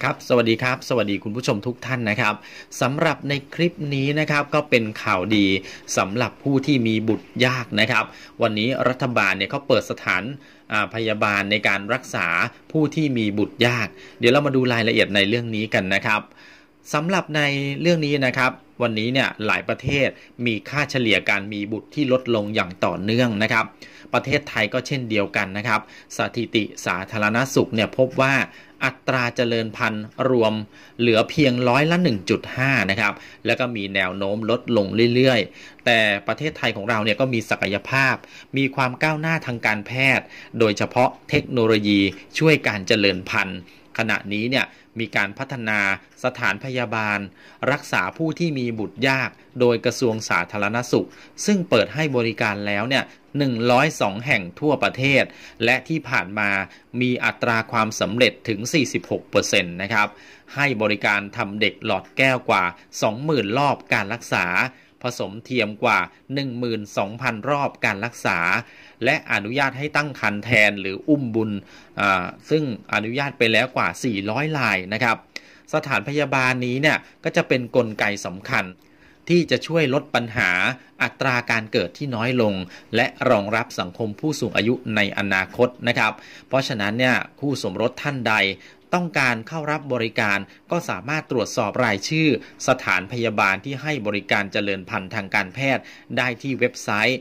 ครับสวัสดีครับสวัสดีคุณผู้ชมทุกท่านนะครับสำหรับในคลิปนี้นะครับก็เป็นข่าวดีสำหรับผู้ที่มีบุตรยากนะครับวันนี้รัฐบาลเนี่ยเขาเปิดสถานพยาบาลในการรักษาผู้ที่มีบุตรยากเดี๋ยวเรามาดูรายละเอียดในเรื่องนี้กันนะครับสำหรับในเรื่องนี้นะครับวันนี้เนี่ยหลายประเทศมีค่าเฉลี่ยการมีบุตรที่ลดลงอย่างต่อเนื่องนะครับประเทศไทยก็เช่นเดียวกันนะครับสถิติสาธารณสุขเนี่ยพบว่าอัตราเจริญพันธุ์รวมเหลือเพียง100% นะครับแล้วก็มีแนวโน้มลดลงเรื่อยๆแต่ประเทศไทยของเราเนี่ยก็มีศักยภาพมีความก้าวหน้าทางการแพทย์โดยเฉพาะเทคโนโลยีช่วยการเจริญพันธุ์ขณะนี้เนี่ยมีการพัฒนาสถานพยาบาลรักษาผู้ที่มีบุตรยากโดยกระทรวงสาธารณสุขซึ่งเปิดให้บริการแล้วเนี่ย102 แห่งทั่วประเทศและที่ผ่านมามีอัตราความสำเร็จถึง 46% นะครับให้บริการทำเด็กหลอดแก้วกว่า 20,000 รอบการรักษาผสมเทียมกว่า 12,000 รอบการรักษาและอนุญาตให้ตั้งครรภ์แทนหรืออุ้มบุญซึ่งอนุญาตไปแล้วกว่า400 รายนะครับสถานพยาบาลนี้เนี่ยก็จะเป็นกลไกสำคัญที่จะช่วยลดปัญหาอัตราการเกิดที่น้อยลงและรองรับสังคมผู้สูงอายุในอนาคตนะครับเพราะฉะนั้นเนี่ยคู่สมรสท่านใดต้องการเข้ารับบริการก็สามารถตรวจสอบรายชื่อสถานพยาบาลที่ให้บริการเจริญพันธุ์ทางการแพทย์ได้ที่เว็บไซต์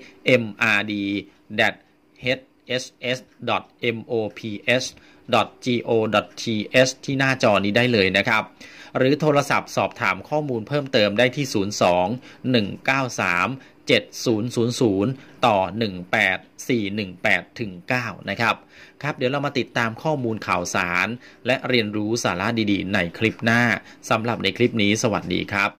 mrd-hss.mops.go.th ที่หน้าจอนี้ได้เลยนะครับหรือโทรศัพท์สอบถามข้อมูลเพิ่มเติมได้ที่ 02-193-7000 ต่อ 18418-9 นะครับครับเดี๋ยวเรามาติดตามข้อมูลข่าวสารและเรียนรู้สาระดีๆในคลิปหน้าสำหรับในคลิปนี้สวัสดีครับ